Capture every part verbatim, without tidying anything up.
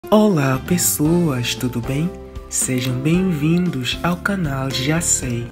Olá pessoas, tudo bem? Sejam bem-vindos ao canal Já Sei.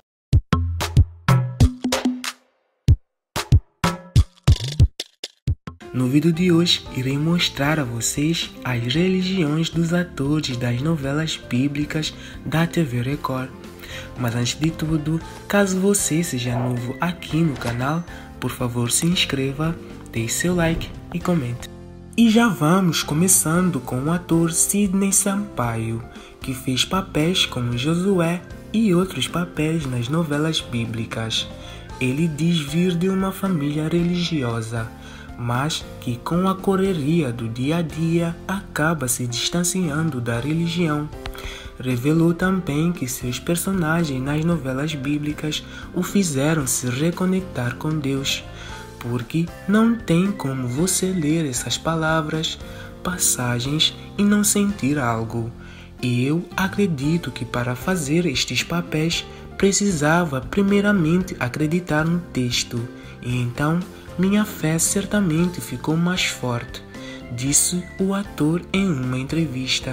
No vídeo de hoje, irei mostrar a vocês as religiões dos atores das novelas bíblicas da T V Record. Mas antes de tudo, caso você seja novo aqui no canal, por favor se inscreva, deixe seu like e comente. E já vamos começando com o ator Sidney Sampaio, que fez papéis como Josué e outros papéis nas novelas bíblicas. Ele diz vir de uma família religiosa, mas que com a correria do dia a dia acaba se distanciando da religião. Revelou também que seus personagens nas novelas bíblicas o fizeram se reconectar com Deus, porque não tem como você ler essas palavras, passagens e não sentir algo. E eu acredito que para fazer estes papéis precisava primeiramente acreditar no texto, e então minha fé certamente ficou mais forte, disse o ator em uma entrevista.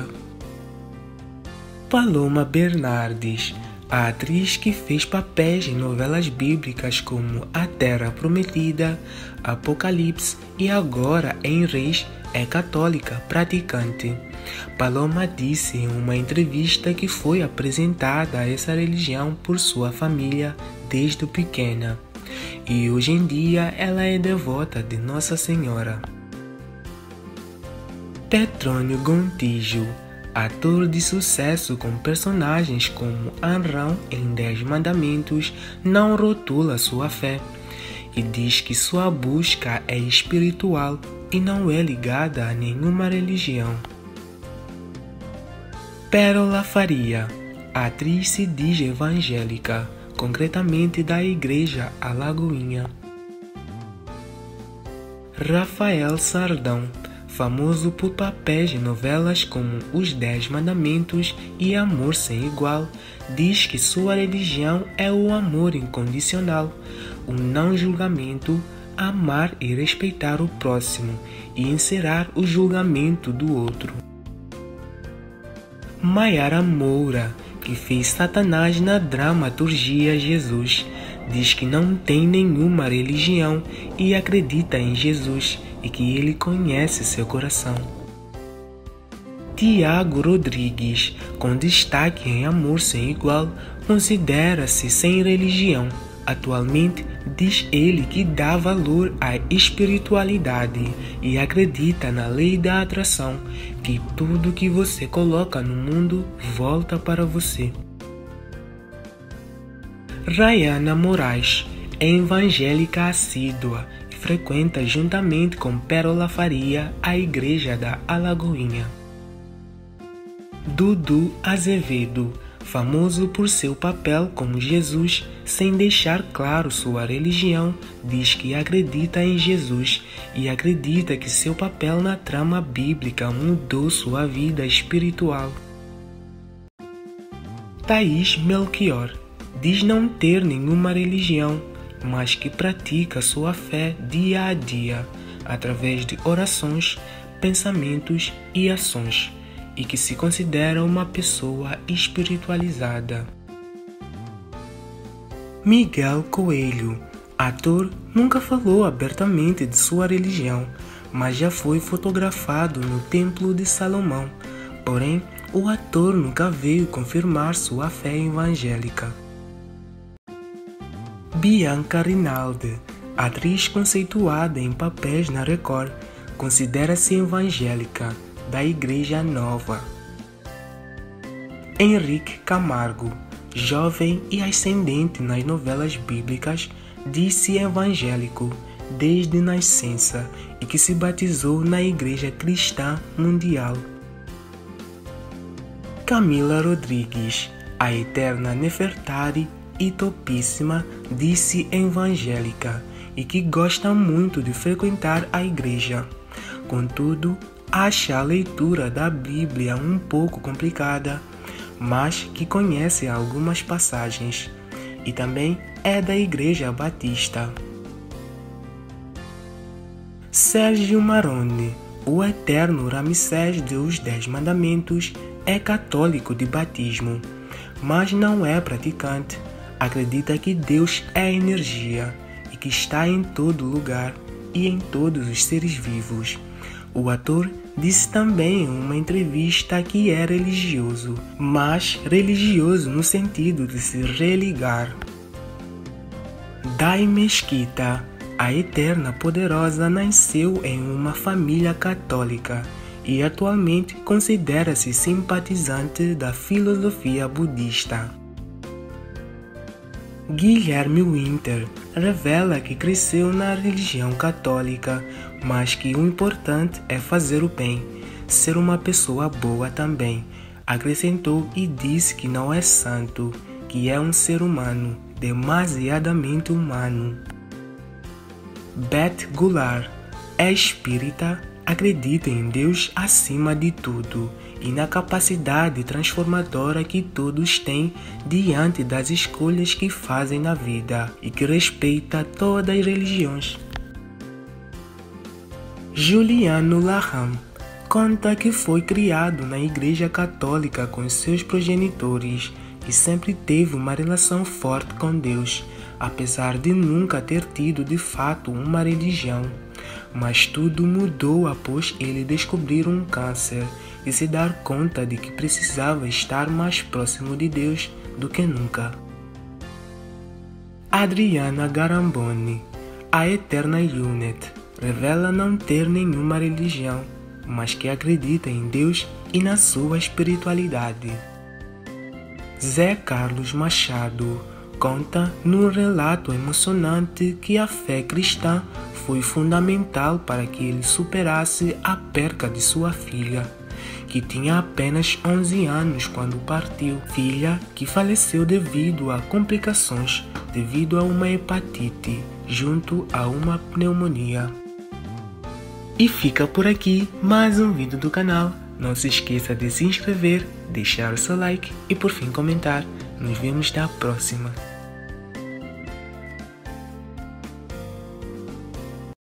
Paloma Bernardes, a atriz que fez papéis em novelas bíblicas como A Terra Prometida, Apocalipse e agora em Reis, é católica praticante. Paloma disse em uma entrevista que foi apresentada a essa religião por sua família desde pequena, e hoje em dia ela é devota de Nossa Senhora. Petrônio Gontijo, ator de sucesso com personagens como Amrão em Dez Mandamentos, não rotula sua fé e diz que sua busca é espiritual e não é ligada a nenhuma religião. Pérola Faria, a atriz se diz evangélica, concretamente da Igreja Alagoinha. Rafael Sardão, famoso por papéis em novelas como Os Dez Mandamentos e Amor Sem Igual, diz que sua religião é o amor incondicional, o não julgamento, amar e respeitar o próximo e encerrar o julgamento do outro. Maiara Moura, que fez Satanás na dramaturgia Jesus, diz que não tem nenhuma religião e acredita em Jesus e que ele conhece seu coração. Tiago Rodrigues, com destaque em Amor Sem Igual, considera-se sem religião. Atualmente, diz ele que dá valor à espiritualidade e acredita na lei da atração, que tudo que você coloca no mundo volta para você. Rayana Moraes é evangélica assídua e frequenta juntamente com Pérola Faria a Igreja da Alagoinha. Dudu Azevedo, famoso por seu papel como Jesus, sem deixar claro sua religião, diz que acredita em Jesus e acredita que seu papel na trama bíblica mudou sua vida espiritual. Thaís Melchior diz não ter nenhuma religião, mas que pratica sua fé dia a dia, através de orações, pensamentos e ações, e que se considera uma pessoa espiritualizada. Miguel Coelho, ator, nunca falou abertamente de sua religião, mas já foi fotografado no Templo de Salomão. Porém, o ator nunca veio confirmar sua fé evangélica. Bianca Rinaldi, atriz conceituada em papéis na Record, considera-se evangélica, da Igreja Nova. Henrique Camargo, jovem e ascendente nas novelas bíblicas, diz-se evangélico desde nascença e que se batizou na Igreja Cristã Mundial. Camila Rodrigues, a eterna Nefertari e topíssima, disse evangélica e que gosta muito de frequentar a igreja. Contudo, acha a leitura da Bíblia um pouco complicada, mas que conhece algumas passagens, e também é da Igreja Batista. Sérgio Maroni, O eterno Ramsés dos Dez Mandamentos é católico de batismo, mas não é praticante. Acredita que Deus é energia e que está em todo lugar e em todos os seres vivos. O ator disse também em uma entrevista que é religioso, mas religioso no sentido de se religar. Dai Mesquita, a eterna poderosa, nasceu em uma família católica e atualmente considera-se simpatizante da filosofia budista. Guilherme Winter revela que cresceu na religião católica, mas que o importante é fazer o bem, ser uma pessoa boa também. Acrescentou e disse que não é santo, que é um ser humano, demasiadamente humano. Beth Goulart é espírita, acredita em Deus acima de tudo e na capacidade transformadora que todos têm diante das escolhas que fazem na vida e que respeita todas as religiões. Juliano Laham conta que foi criado na Igreja Católica com seus progenitores e sempre teve uma relação forte com Deus, apesar de nunca ter tido de fato uma religião. Mas tudo mudou após ele descobrir um câncer e se dar conta de que precisava estar mais próximo de Deus do que nunca. Adriana Garamboni, a eterna Unet, revela não ter nenhuma religião, mas que acredita em Deus e na sua espiritualidade. Zé Carlos Machado conta num relato emocionante que a fé cristã foi fundamental para que ele superasse a perca de sua filha, que tinha apenas onze anos quando partiu, filha que faleceu devido a complicações devido a uma hepatite junto a uma pneumonia. E fica por aqui mais um vídeo do canal. Não se esqueça de se inscrever, deixar o seu like e por fim comentar. Nos vemos na próxima.